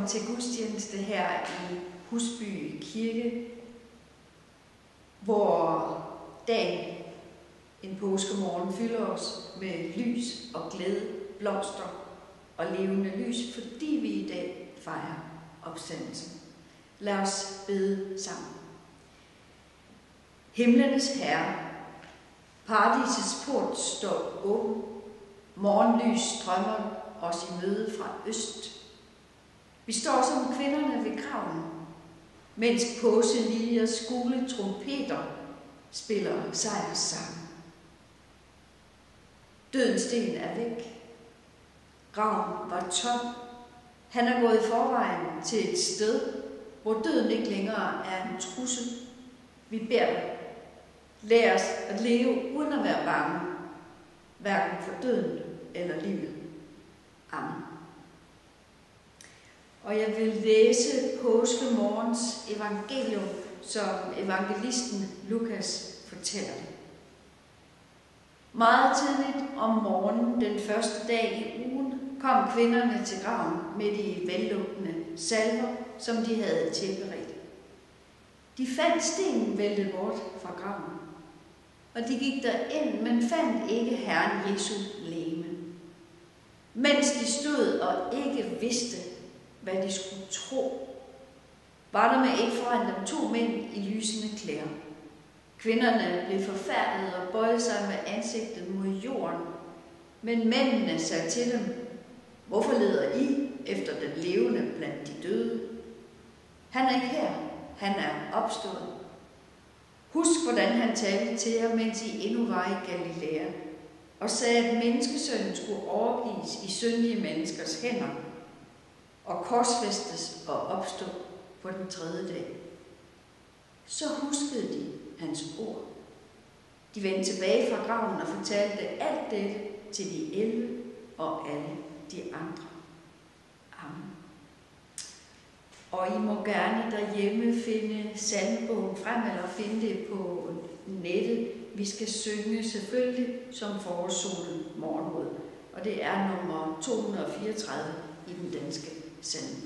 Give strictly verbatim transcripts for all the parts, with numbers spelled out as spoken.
velkommen til gudstjeneste her i Husby Kirke, hvor dagen en påskemorgen fylder os med lys og glæde, blomster og levende lys, fordi vi i dag fejrer opstandelsen. Lad os bede sammen. Himlenes Herre, paradisets port står åben, morgenlys strømmer os i møde fra øst. Vi står som kvinderne ved graven, mens påskeliliers gule trompeter spiller sejrssang. Dødens sten er væk. Graven var tom. Han er gået i forvejen til et sted, hvor døden ikke længere er en trussel. Vi beder dig, lær os at leve uden at være bange, hverken for døden eller livet. Amen. Og jeg vil læse påskemorgens evangelium, som evangelisten Lukas fortæller det. Meget tidligt om morgenen den første dag i ugen kom kvinderne til graven med de vellugtende salver, som de havde tilberedt. De fandt stenen væltet bort fra graven, og de gik derind, men fandt ikke Herren Jesu legeme. Mens de stod og ikke vidste, hvad de skulle tro, var der med ikke foran dem to mænd i lysende klæder. Kvinderne blev forfærdede og bøjede sig med ansigtet mod jorden, men mændene sagde til dem: "Hvorfor leder I efter den levende blandt de døde? Han er ikke her, han er opstået. Husk, hvordan han talte til jer, mens I endnu var i Galilea, og sagde, at menneskesønnen skulle overgives i syndige menneskers hænder og korsfæstes og opstå på den tredje dag." Så huskede de hans ord. De vendte tilbage fra graven og fortalte alt dette til de elleve og alle de andre. Amen. Og I må gerne derhjemme finde salmebogen frem, eller finde det på nettet. Vi skal synge selvfølgelig som forårssolen morgenrød, og det er nummer to hundrede og fireogtredive i den danske salmebog.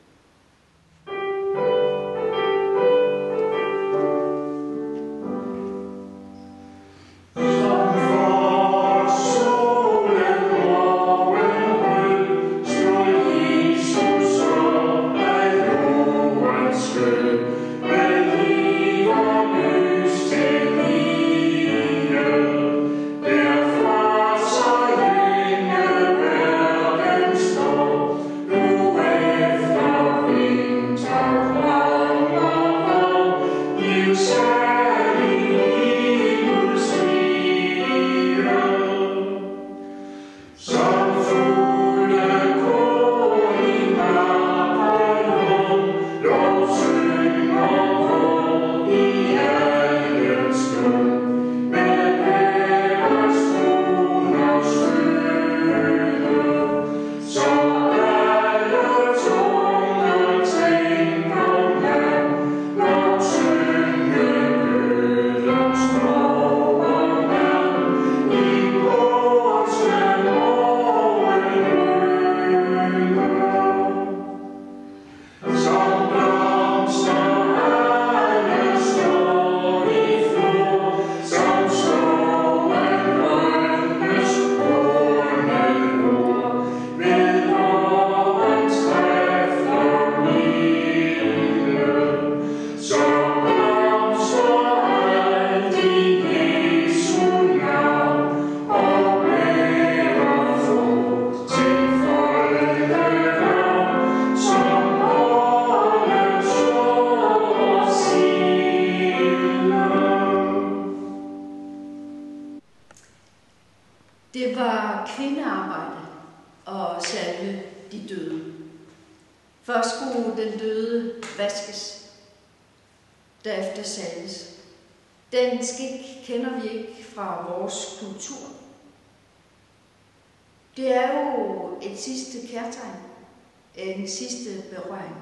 Det var kvindearbejde at salve de døde. Først skulle den døde vaskes, derefter salves. Den skik kender vi ikke fra vores kultur. Det er jo et sidste kærtegn, en sidste berøring.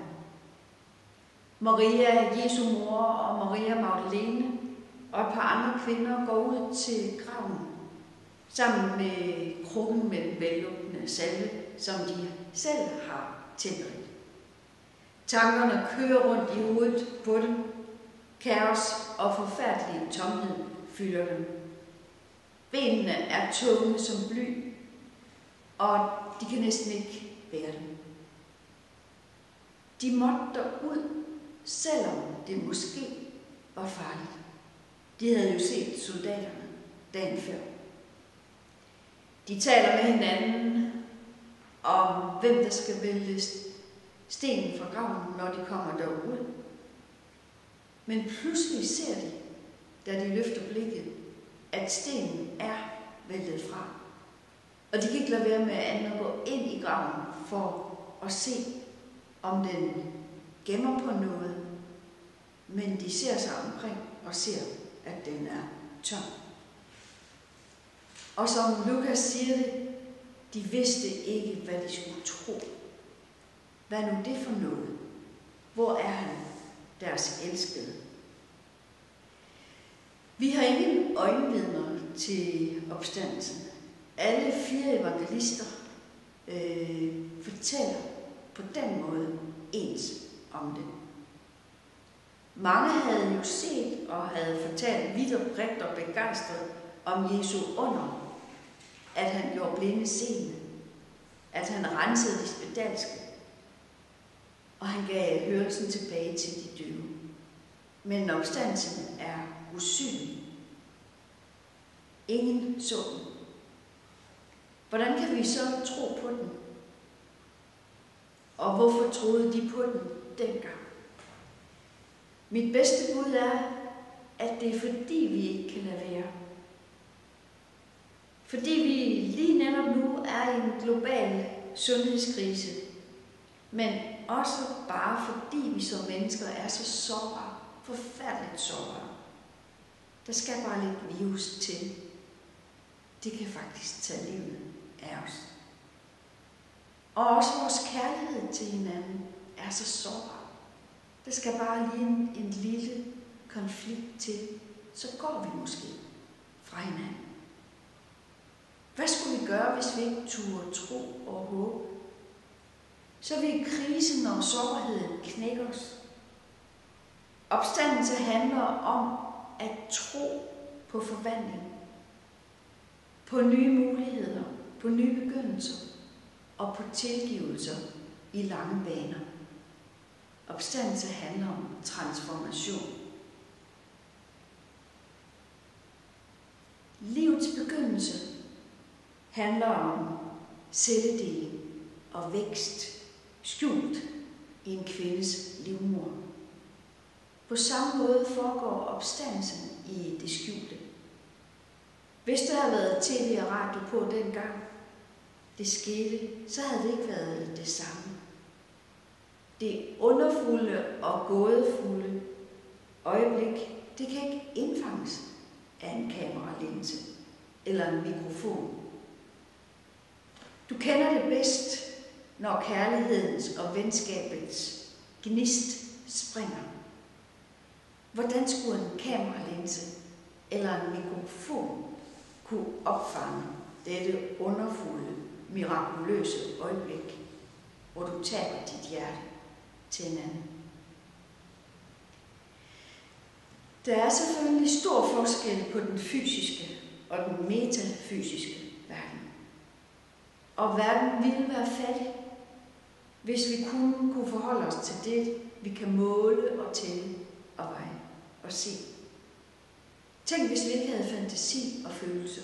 Maria, Jesu mor, og Maria Magdalene og et par andre kvinder går ud til graven sammen med krukken med den vellugtende salve, som de selv har tilberedt. Tankerne kører rundt i hovedet på dem. Kaos og forfærdelig tomhed fylder dem. Benene er tunge som bly, og de kan næsten ikke bære dem. De måtte derud, selvom det måske var farligt. De havde jo set soldaterne dagen før. De taler med hinanden om, hvem der skal vælge stenen fra graven, når de kommer derud. Men pludselig ser de, da de løfter blikket, at stenen er væltet fra. Og de kan ikke lade være med andet at gå ind i graven for at se, om den gemmer på noget. Men de ser sig omkring og ser, at den er tom. Og som Lukas siger det, de vidste ikke, hvad de skulle tro. Hvad er nu det for noget? Hvor er han, deres elskede? Vi har ingen øjenvidner til opstandelsen. Alle fire evangelister øh, fortæller på den måde ens om det. Mange havde jo set og havde fortalt vidt og bredt og begejstret om Jesu under, at han gjorde blinde seende, at han rensede de spedalske, og han gav hørelsen tilbage til de døve. Men opstandelsen er usynlig. Ingen så den. Hvordan kan vi så tro på den? Og hvorfor troede de på den dengang? Mit bedste bud er, at det er fordi vi ikke kan lade være. Fordi vi lige netop nu er i en global sundhedskrise, men også bare fordi vi som mennesker er så sårbare, forfærdeligt sårbare. Der skal bare lidt virus til. Det kan faktisk tage livet af os. Og også vores kærlighed til hinanden er så sårbar. Der skal bare lige en, en lille konflikt til, så går vi måske fra hinanden. Hvad skulle vi gøre, hvis vi ikke turde tro og håbe? Så vil krisen og sårbarheden knække os. Opstandelse handler om at tro på forvandling, på nye muligheder, på nye begyndelser og på tilgivelser i lange baner. Opstandelse handler om transformation. Livets begyndelse handler om celledeling og vækst, skjult i en kvindes livmor. På samme måde foregår opstandelsen i det skjulte. Hvis der havde været tv og radio på dengang det skete, så havde det ikke været det samme. Det underfulde og gådefulde øjeblik, det kan ikke indfanges af en kameralinse eller en mikrofon. Du kender det bedst, når kærlighedens og venskabets gnist springer. Hvordan skulle en kameralinse eller en mikrofon kunne opfange dette underfulde, mirakuløse øjeblik, hvor du taber dit hjerte til en anden? Der er selvfølgelig stor forskel på den fysiske og den metafysiske verden. Og verden ville være fattig, hvis vi kun kunne forholde os til det, vi kan måle og tælle og veje og se. Tænk, hvis vi ikke havde fantasi og følelse.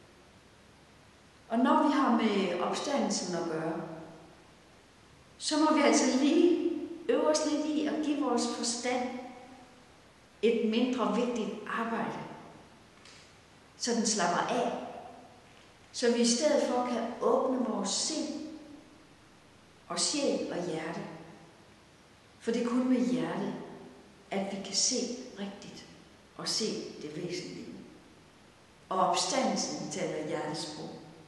Og når vi har med opstandelsen at gøre, så må vi altså lige øve os lidt i at give vores forstand et mindre vigtigt arbejde, så den slapper af, så vi i stedet for kan åbne vores sind og sjæl og hjerte. For det er kun med hjertet, at vi kan se rigtigt og se det væsentlige. Og opstandelsen taler hjertesprog.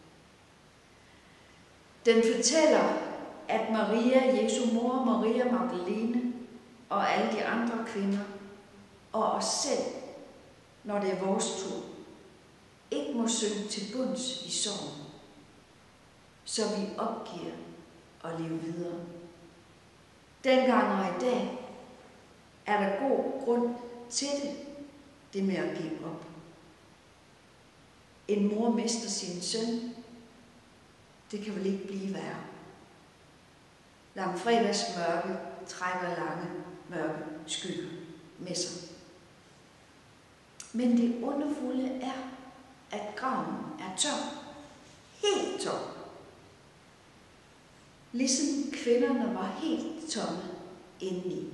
Den fortæller, at Maria, Jesu mor, Maria Magdalene og alle de andre kvinder og os selv, når det er vores tur, ikke må synke til bunds i sorgen, så vi opgiver at leve videre. Dengang og i dag er der god grund til det, det med at give op. En mor mister sin søn. Det kan vel ikke blive værre. Langfredagsmørke trækker lange, mørke skygger med sig. Men det underfulde er, at graven er tom. Helt tom. Ligesom kvinderne var helt tomme indeni.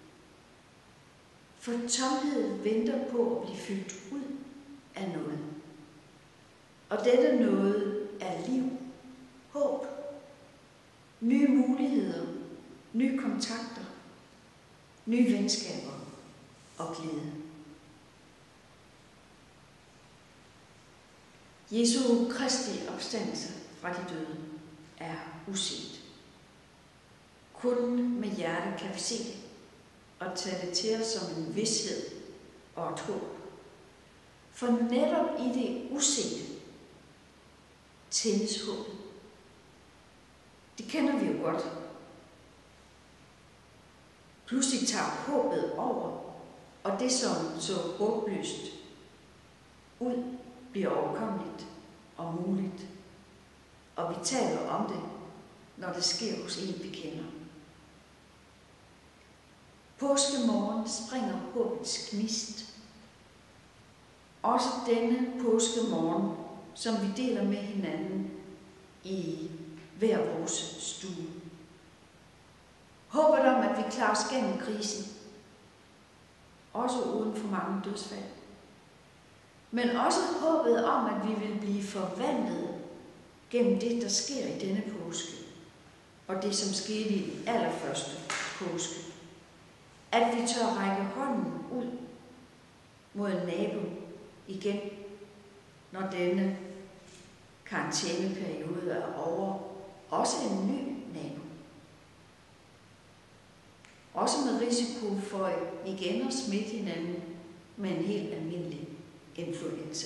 For tomheden venter på at blive fyldt ud af noget. Og dette noget er liv, håb, nye muligheder, nye kontakter, nye venskaber og glæde. Jesu Kristi opstandelse fra de døde er uset. Kun med hjertet kan vi se det og tage det til os som en vished og et håb. For netop i det usete tændes håbet. Det kender vi jo godt. Pludselig tager håbet over, og det som så håbløst ud bliver overkommeligt og muligt. Og vi taler om det, når det sker hos en, vi kender. Påskemorgen springer håbets gnist. Også denne påskemorgen, som vi deler med hinanden i hver vores stue. Håbet om, at vi klarer os gennem krisen, også uden for mange dødsfald. Men også håbet om, at vi vil blive forvandlet gennem det, der sker i denne påske, og det, som skete i den allerførste påske. At vi tør række hånden ud mod en nabo igen, når denne karantæneperiode er over. Også en ny nabo. Også med risiko for igen at smitte hinanden med en helt almindelig influenza.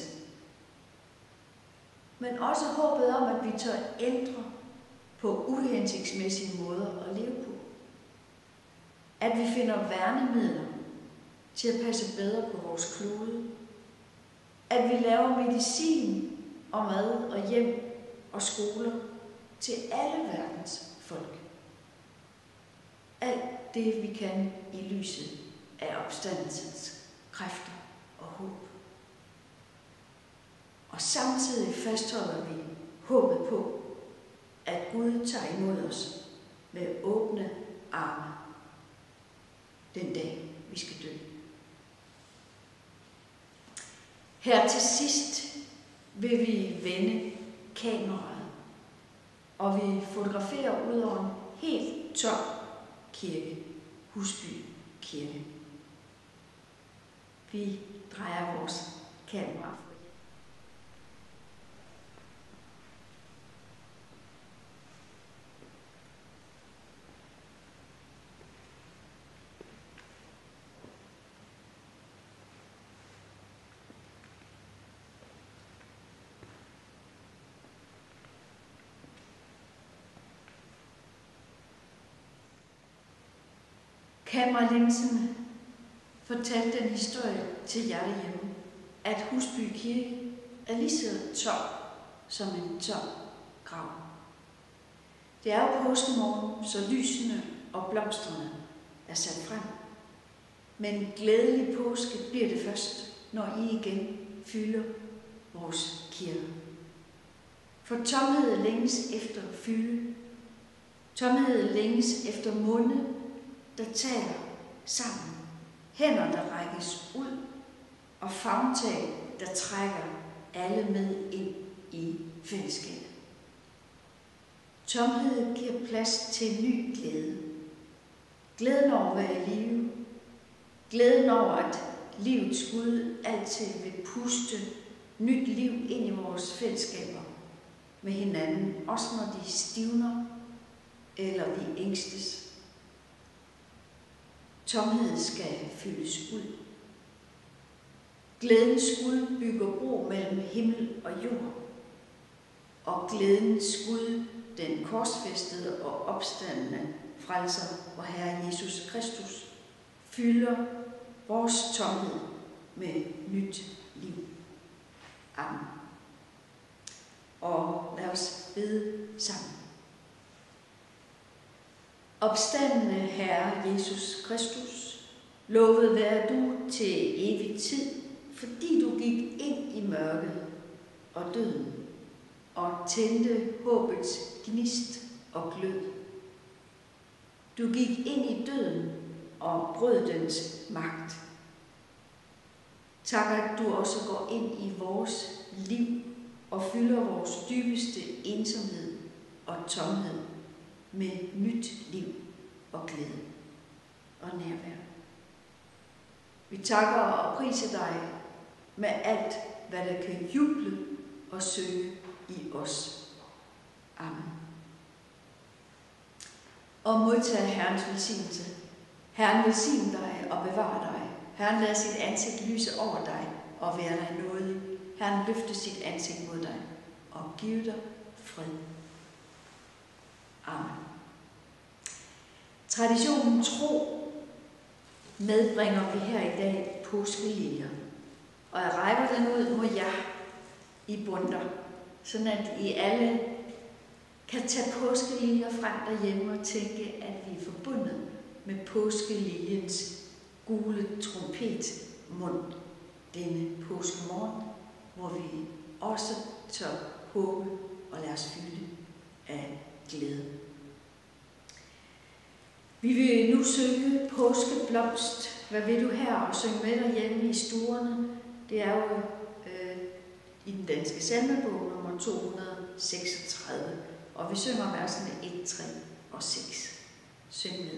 Men også håbet om, at vi tør ændre på uhensigtsmæssige måder at leve på. At vi finder værnemidler til at passe bedre på vores klode. At vi laver medicin og mad og hjem og skoler til alle verdens folk. Alt det, vi kan i lyset af opstandelsens kræfter og håb. Og samtidig fastholder vi håbet på, at Gud tager imod os med åbne arme den dag, vi skal dø. Her til sidst vil vi vende kameraet, og vi fotograferer ud over en helt tom kirke, Husby Kirke. Vi drejer vores kamera. Kammerlinsen fortalte en historie til jer hjemme, at Husby Kirke er lige så tom som en tom grav. Det er jo påskemorgen, så lysene og blomsterne er sat frem. Men glædelig påske bliver det først, når I igen fylder vores kirke. For tomhed længes efter fylde. Tomhed længes efter munde, der taler sammen, hænder, der rækkes ud, og favntag, der trækker alle med ind i fællesskabet. Tomhed giver plads til ny glæde. Glæden over at være i live. Glæden over, at livets Gud altid vil puste nyt liv ind i vores fællesskaber med hinanden, også når de stivner eller vi ængstes. Tomhed skal fyldes ud. Glædens Gud bygger bro mellem himmel og jord. Og glædens Gud, den korsfæstede og opstandende, frelser, vor Herre Jesus Kristus, fylder vores tomhed med nyt liv. Amen. Og lad os bede sammen. Opstandne Herre Jesus Kristus, lovet være du til evig tid, fordi du gik ind i mørket og døden og tændte håbets gnist og glød. Du gik ind i døden og brød dens magt. Tak, at du også går ind i vores liv og fylder vores dybeste ensomhed og tomhed med nyt liv og glæde og nærvær. Vi takker og priser dig med alt, hvad der kan juble og søge i os. Amen. Og modtag Herrens velsignelse. Herren velsigne dig og bevare dig. Herren lader sit ansigt lyse over dig og være dig nådig. Herren løfter sit ansigt mod dig og giver dig fred. Amen. Traditionen tro medbringer vi her i dag påskeliljer. Og jeg rækker den ud mod jer i bundter, sådan at I alle kan tage påskeliljer frem derhjemme og tænke, at vi er forbundet med påskeliljens gule trompetmund denne påskemorgen, hvor vi også tør håbe og lade os fylde af glæde. Vi vil nu synge påskeblomst. Hvad vil du her og synge med derhjemme i stuerne? Det er jo øh, i den danske salmebog nummer to hundrede seksogtredive, og vi synger versene et, tre og seks. Syng med.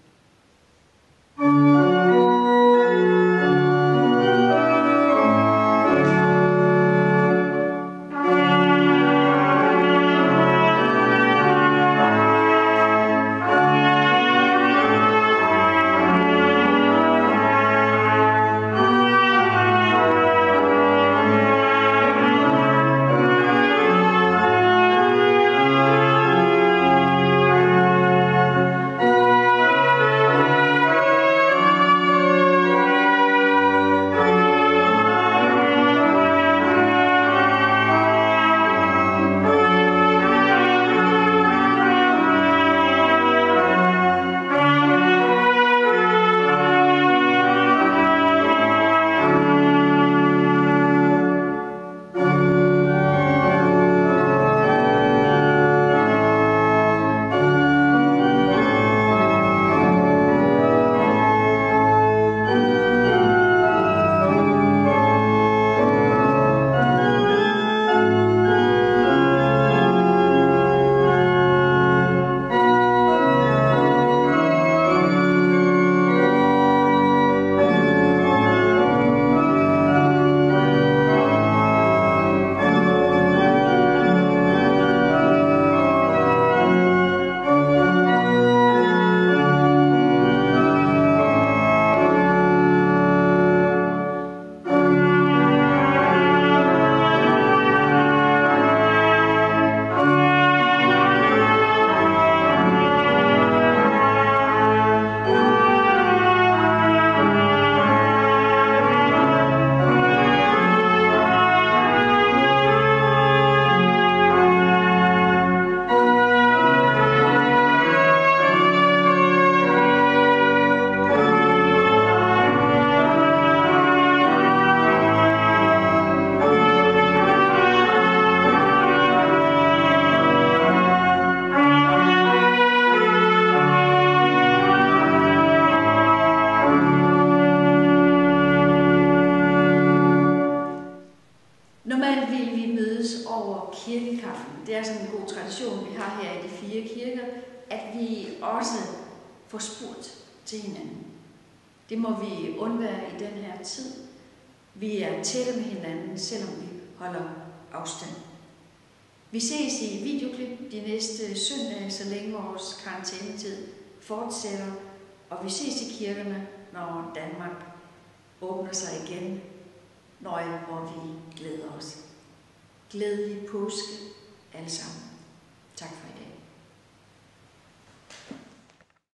Få spurgt til hinanden. Det må vi undvære i den her tid. Vi er tætte med hinanden, selvom vi holder afstand. Vi ses i videoklip de næste søndage, så længe vores karantænetid fortsætter. Og vi ses i kirkerne, når Danmark åbner sig igen, når hvor vi glæder os. Glædelig påske alle sammen. Tak for i dag.